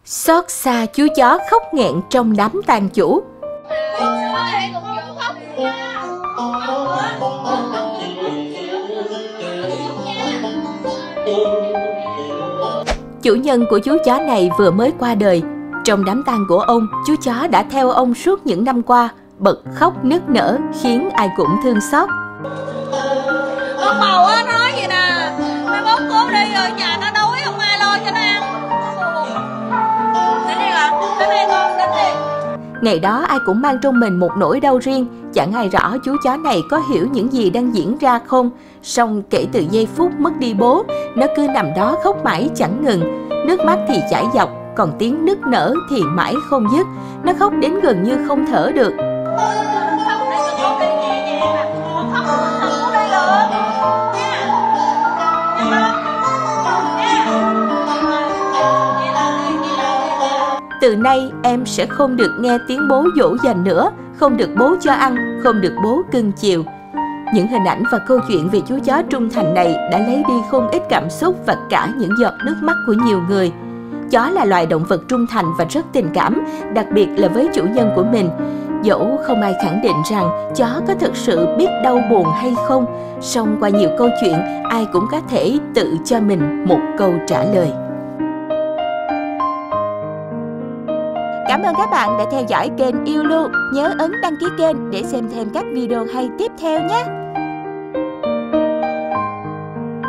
Xót xa chú chó khóc nghẹn trong đám tang chủ. Chủ nhân của chú chó này vừa mới qua đời. Trong đám tang của ông, chú chó đã theo ông suốt những năm qua, bật khóc nức nở khiến ai cũng thương xót. Con bầu á, nó nói gì nè, mai mốt cô đi rồi nhà nó đói không ai lo cho nó ăn. Đến đi ạ, đến đây con, đến đi. Ngày đó ai cũng mang trong mình một nỗi đau riêng, chẳng ai rõ chú chó này có hiểu những gì đang diễn ra không. Song kể từ giây phút mất đi bố, nó cứ nằm đó khóc mãi chẳng ngừng. Nước mắt thì chảy dọc, còn tiếng nức nở thì mãi không dứt. Nó khóc đến gần như không thở được. Từ nay em sẽ không được nghe tiếng bố dỗ dành nữa, không được bố cho ăn, không được bố cưng chiều. Những hình ảnh và câu chuyện về chú chó trung thành này đã lấy đi không ít cảm xúc và cả những giọt nước mắt của nhiều người. Chó là loài động vật trung thành và rất tình cảm, đặc biệt là với chủ nhân của mình. Dẫu không ai khẳng định rằng chó có thực sự biết đau buồn hay không, song qua nhiều câu chuyện, ai cũng có thể tự cho mình một câu trả lời. Cảm ơn các bạn đã theo dõi kênh Yêu Lu. Nhớ ấn đăng ký kênh để xem thêm các video hay tiếp theo nhé.